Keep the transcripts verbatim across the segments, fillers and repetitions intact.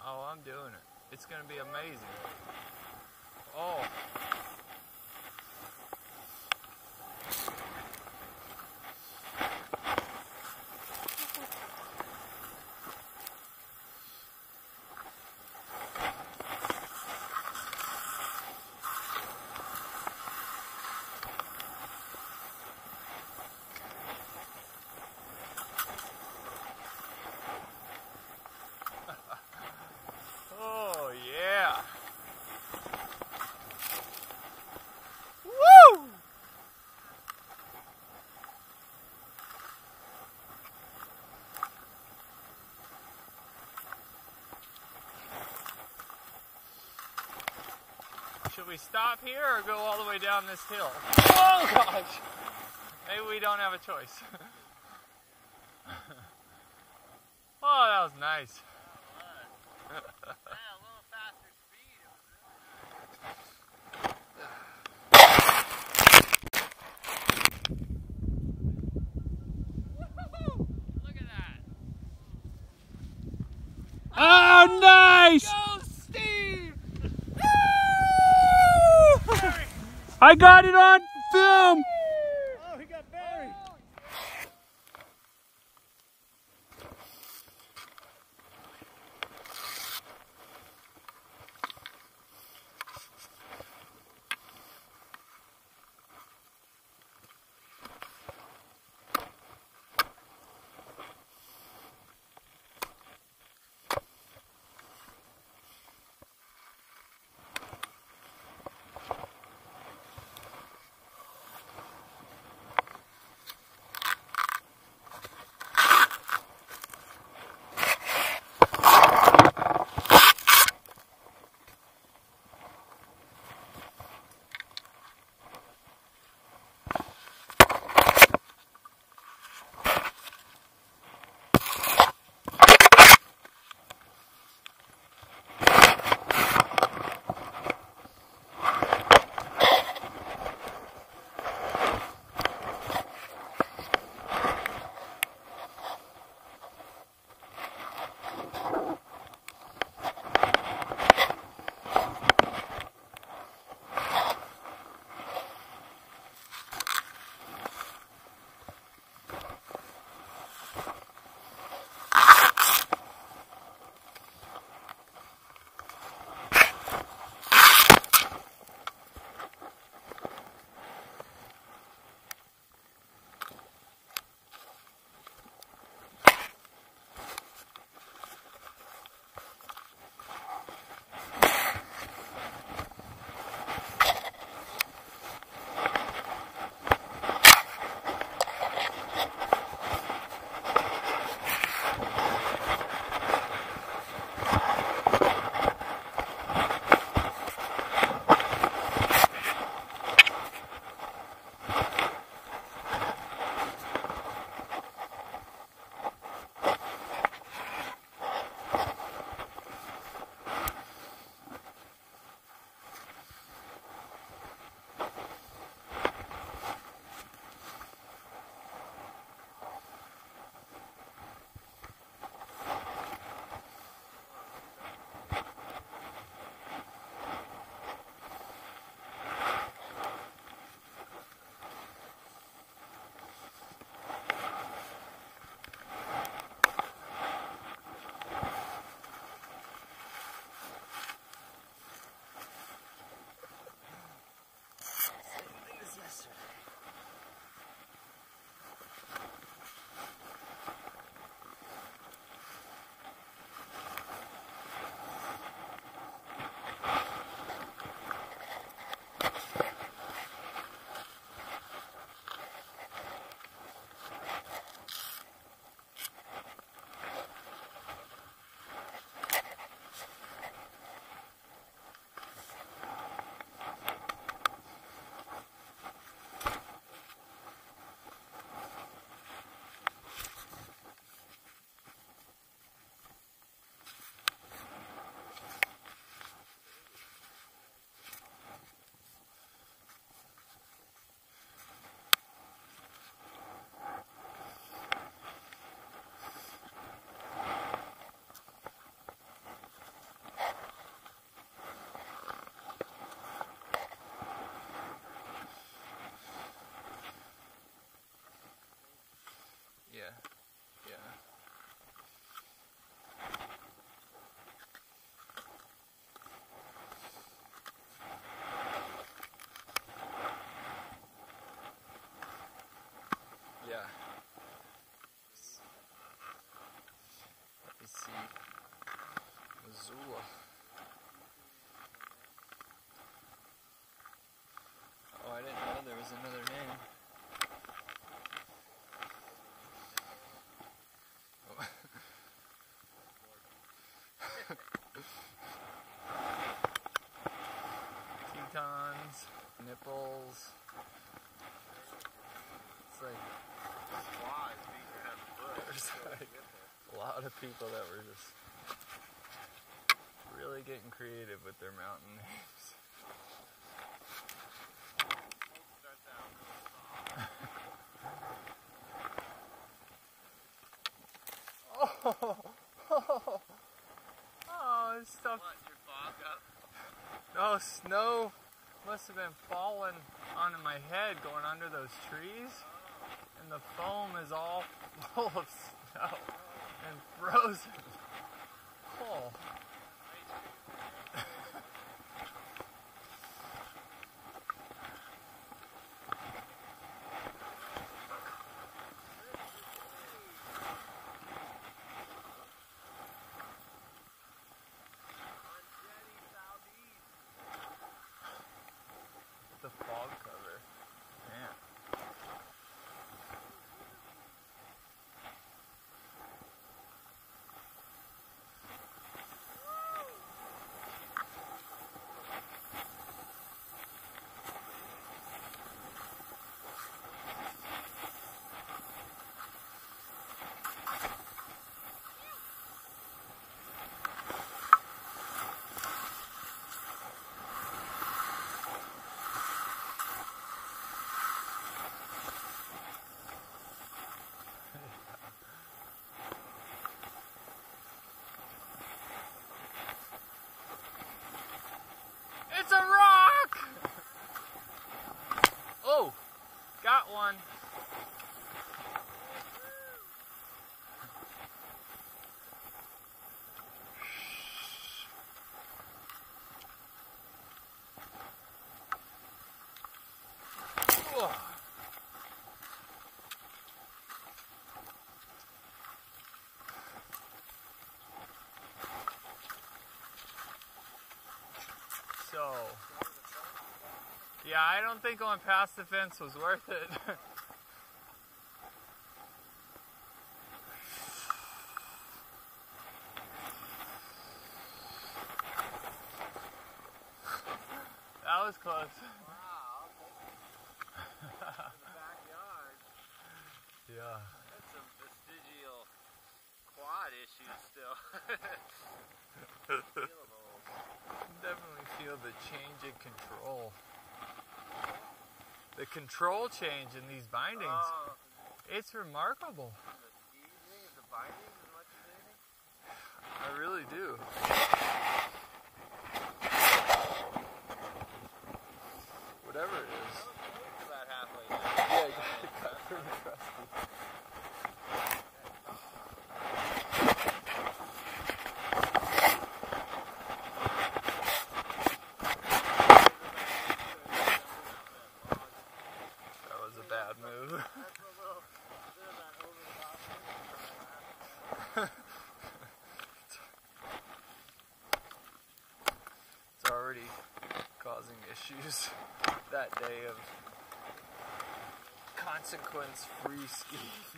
Oh, I'm doing it. It's gonna be amazing. Oh. Oh, yeah. Woo! Should we stop here or go all the way down this hill? Oh gosh! Maybe we don't have a choice. Oh, that was nice. Yeah, a little faster speed. Woo-hoo-hoo! Look at that. Oh, nice! Go, Steve! I got it on film! Oh, he got buried. Missoula. Oh, I didn't know there was another name. Oh. Tetons, nipples. It's like there's like a lot of people that were just really getting creative with their mountain names. oh, oh, oh, this stuff. What, your fog up? No, snow must have been falling onto my head going under those trees. And the foam is all full of snow and frozen. Oh. The fog cover. Man. It's a rock! Oh, got one. Whoa. So, yeah, I don't think going past the fence was worth it. That was close. Wow, okay. To the backyard. Yeah. That's some vestigial quad issues still. Feel 'em all. Definitely feel the change in control. The control change in these bindings. Oh, It's remarkable. the easing of the bindings as much as anything? I really do. Whatever it is. It's about halfway down. Yeah, it got pretty crusty. That was a bad move. That's a little bit of that over It's already causing issues that day of consequence-free skiing.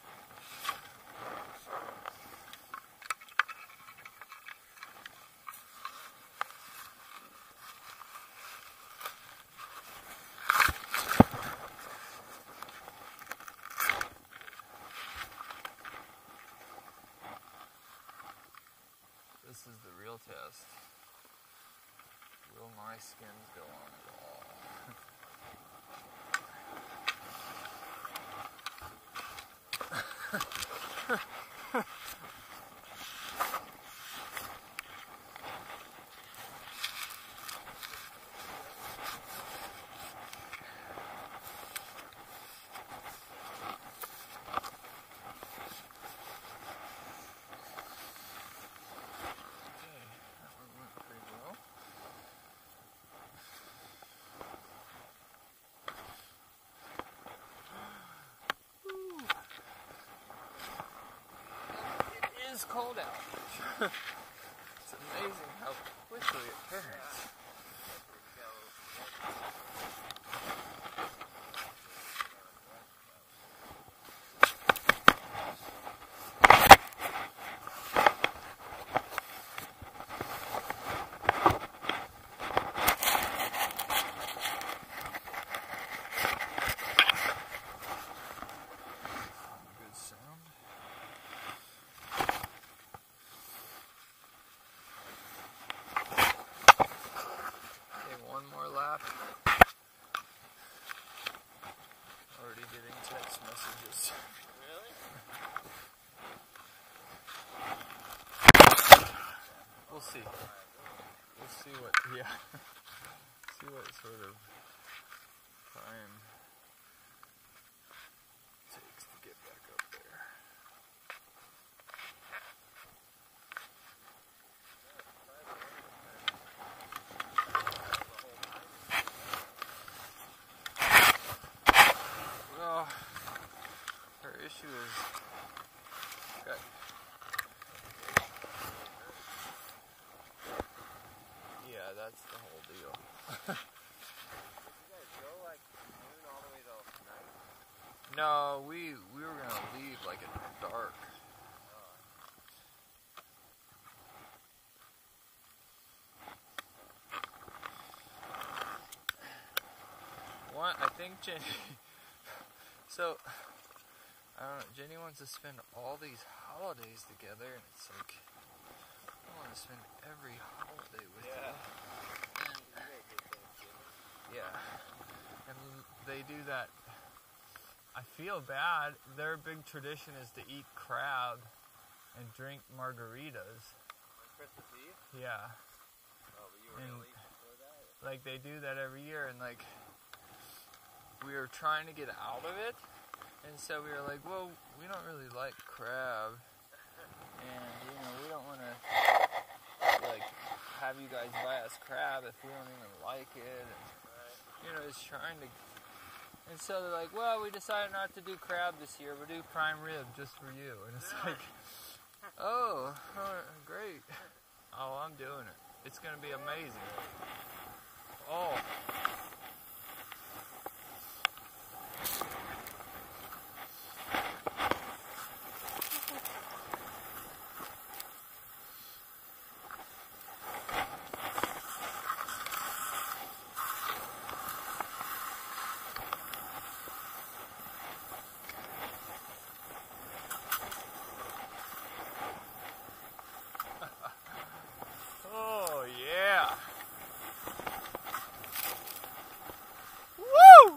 This is the real test. Will my skins go on at all? It's cold out. It's a amazing how quickly it turns. Already getting text messages. Really? We'll see. We'll see what, yeah. See what sort of time it takes to get back up there. Well, her issue is got yeah, that's the whole deal. You guys go like noon all the way till night? No, we we were gonna leave like at dark. One, I think Jenny. So, I don't know. Jenny wants to spend all these holidays together, and it's like I want to spend every holiday with Yeah. you. Yeah, and they do that. I feel bad. Their big tradition is to eat crab and drink margaritas. On Christmas Eve? Yeah. Oh, but you were And, gonna leave before that? like, they do that every year, and like we were trying to get out of it, and so we were like, well, we don't really like crab, and you know, we don't want to like have you guys buy us crab if we don't even like it, and you know, it's trying to. And so they're like, well, we decided not to do crab this year. We'll do prime rib just for you. And it's like, oh, oh, great. Oh, I'm doing it. It's going to be amazing. Oh. Oh, yeah. Woo!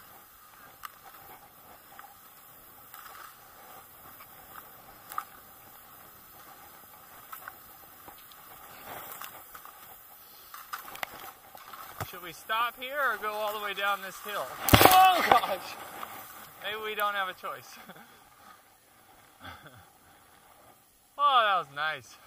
Should we stop here or go all the way down this hill? Oh, gosh. Maybe we don't have a choice. Oh, that was nice.